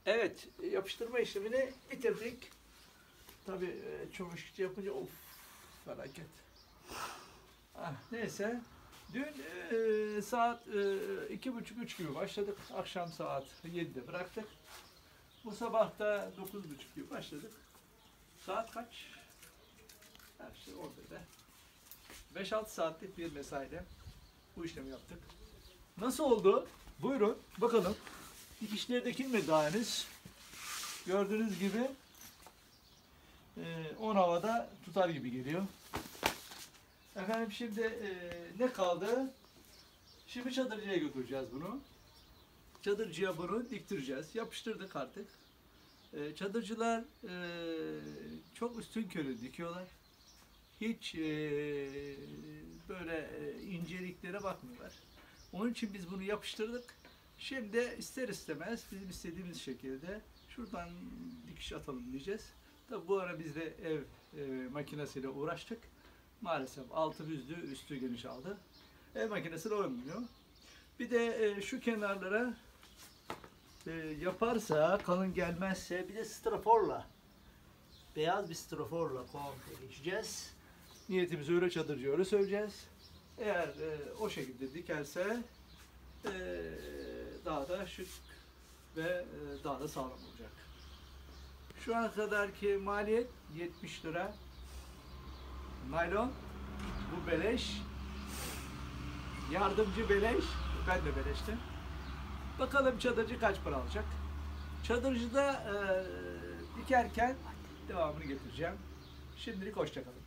Evet, yapıştırma işlemini bitirdik. Tabii çamaşırcı yapınca of felaket. Neyse. Dün saat 2.30-3 gibi başladık. Akşam saat 7'de bıraktık. Bu sabah da 9.30 gibi başladık. Saat kaç? Her şey orada da. 5-6 saatlik bir mesaiyle bu işlemi yaptık. Nasıl oldu? Buyurun bakalım. Dikişleri dikilmedi daha henüz. Gördüğünüz gibi 10 havada tutar gibi geliyor. Efendim şimdi ne kaldı? Şimdi çadırcıya götüreceğiz bunu. Çadırcıya bunu diktireceğiz. Yapıştırdık artık. Çadırcılar çok üstün körü dikiyorlar. Hiç böyle inceliklere bakmıyorlar. Onun için biz bunu yapıştırdık. Şimdi ister istemez bizim istediğimiz şekilde şuradan dikiş atalım diyeceğiz. Tabi bu ara biz de ev makinesiyle uğraştık. Maalesef altı büzdü, üstü geniş aldı. Ev makinesiyle olmuyor. Bir de şu kenarlara yaparsa, kalın gelmezse bir de straforla, beyaz bir straforla komple geçeceğiz. Niyetimizi öyle çadırcıya öyle söyleyeceğiz. Eğer o şekilde dikerse daha da şık ve daha da sağlam olacak. Şu ana kadarki maliyet 70 lira. Naylon, bu beleş. Yardımcı beleş, ben de beleştim. Bakalım çadırcı kaç para alacak. Çadırcıda dikerken devamını getireceğim. Şimdilik hoşça kalın.